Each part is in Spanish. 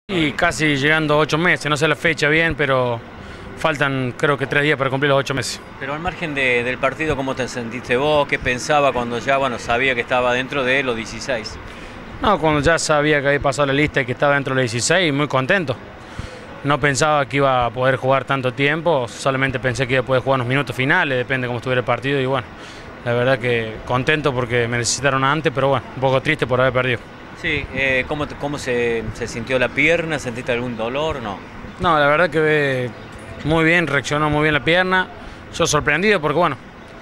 Y casi llegando a 8 meses, no sé la fecha bien, pero faltan creo que 3 días para cumplir los 8 meses. Pero al margen del partido, ¿cómo te sentiste vos? ¿Qué pensaba cuando ya sabía que estaba dentro de los 16? No, cuando ya sabía que había pasado la lista y que estaba dentro de los 16, muy contento. No pensaba que iba a poder jugar tanto tiempo, solamente pensé que iba a poder jugar unos minutos finales, depende de cómo estuviera el partido y bueno, la verdad que contento porque me necesitaron antes, pero bueno, un poco triste por haber perdido. Sí, ¿cómo se sintió la pierna? ¿Sentiste algún dolor? No. No, la verdad que muy bien, reaccionó muy bien la pierna. Yo sorprendido porque bueno,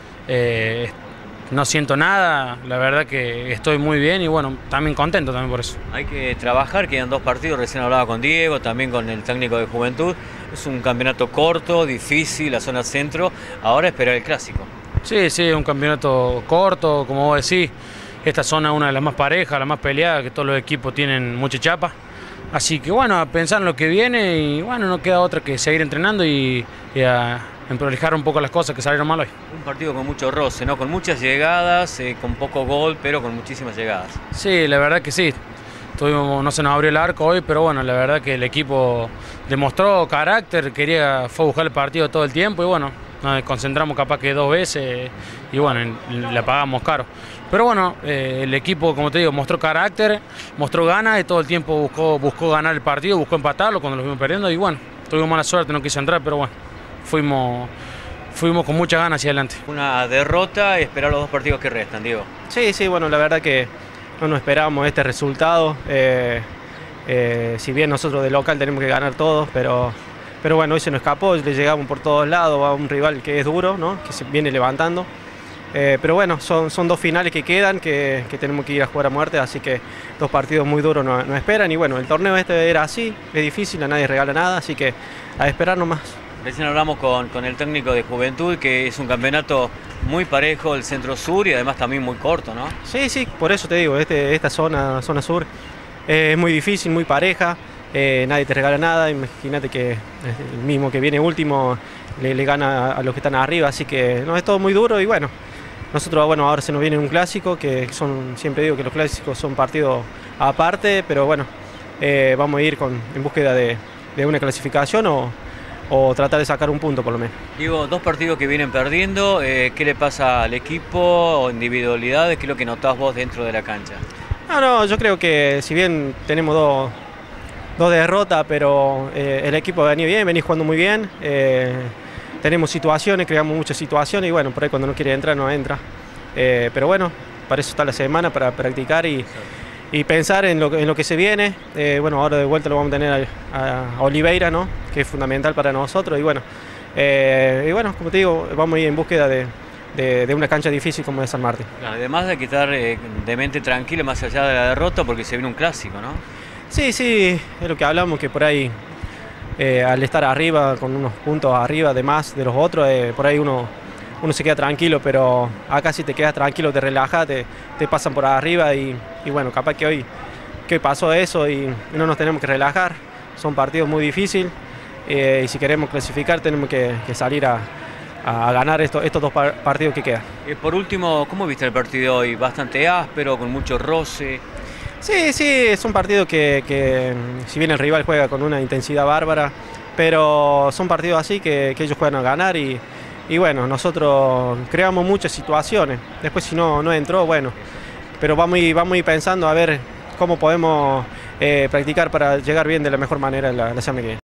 no siento nada, la verdad que estoy muy bien y bueno, también contento también por eso. Hay que trabajar, quedan 2 partidos, recién hablaba con Diego, también con el técnico de Juventud. Es un campeonato corto, difícil, la zona centro, ahora esperar el clásico. Sí, sí, un campeonato corto, como vos decís. Esta zona es una de las más parejas, la más peleada, que todos los equipos tienen mucha chapa. Así que bueno, a pensar en lo que viene y bueno, no queda otra que seguir entrenando y a emprolijar un poco las cosas que salieron mal hoy. Un partido con mucho roce, ¿no? Con muchas llegadas, con poco gol, pero con muchísimas llegadas. Sí, la verdad que sí. No se nos abrió el arco hoy, pero bueno, la verdad que el equipo demostró carácter, fue a buscar el partido todo el tiempo y bueno, nos concentramos capaz que 2 veces y bueno, le pagamos caro. Pero bueno, el equipo, como te digo, mostró carácter, mostró ganas y todo el tiempo buscó ganar el partido, buscó empatarlo cuando lo fuimos perdiendo y bueno, tuvimos mala suerte, no quise entrar, pero bueno, fuimos con muchas ganas hacia adelante. Una derrota y esperar los 2 partidos que restan, Diego. Sí, bueno, la verdad que no nos esperábamos este resultado. Si bien nosotros de local tenemos que ganar todos, pero bueno, hoy se nos escapó, le llegamos por todos lados a un rival que es duro, ¿no? Que se viene levantando. Pero bueno, son 2 finales que quedan, que tenemos que ir a jugar a muerte, así que 2 partidos muy duros nos esperan. Y bueno, el torneo este era así, es difícil, a nadie regala nada, así que a esperar nomás. Recién hablamos con el técnico de Juventud, que es un campeonato muy parejo del centro-sur y además también muy corto, ¿no? Sí, por eso te digo, esta zona sur es muy difícil, muy pareja, nadie te regala nada. Imagínate que el mismo que viene último le gana a los que están arriba, así que no, es todo muy duro y bueno. Nosotros, bueno, ahora se nos viene un clásico, siempre digo que los clásicos son partidos aparte, pero bueno, vamos a ir en búsqueda de una clasificación o tratar de sacar un punto por lo menos. Digo, 2 partidos que vienen perdiendo, ¿qué le pasa al equipo o individualidades? ¿Qué es lo que notás vos dentro de la cancha? No, yo creo que si bien tenemos dos derrotas, pero el equipo venía bien, venía jugando muy bien. Tenemos situaciones, creamos muchas situaciones y bueno, por ahí cuando no quiere entrar, no entra. Pero bueno, para eso está la semana, para practicar y pensar en lo que se viene. Bueno, ahora de vuelta lo vamos a tener a Oliveira, ¿no? Que es fundamental para nosotros y bueno, como te digo, vamos a ir en búsqueda de una cancha difícil como es San Martín. Claro, además de quitar de mente tranquila más allá de la derrota porque se viene un clásico, ¿no? Sí, es lo que hablamos, que por ahí al estar arriba, con unos puntos arriba de más de los otros, por ahí uno se queda tranquilo, pero acá si te quedas tranquilo, te relajas, te pasan por arriba y bueno, capaz que hoy pasó eso y no nos tenemos que relajar. Son partidos muy difíciles y si queremos clasificar tenemos que salir a ganar estos 2 partidos que quedan. Por último, ¿cómo viste el partido hoy? Bastante áspero, con mucho roce. Sí, es un partido que si bien el rival juega con una intensidad bárbara, pero son partidos así que ellos juegan a ganar y bueno, nosotros creamos muchas situaciones. Después si no entró, bueno, pero vamos a ir pensando a ver cómo podemos practicar para llegar bien de la mejor manera la semana que viene.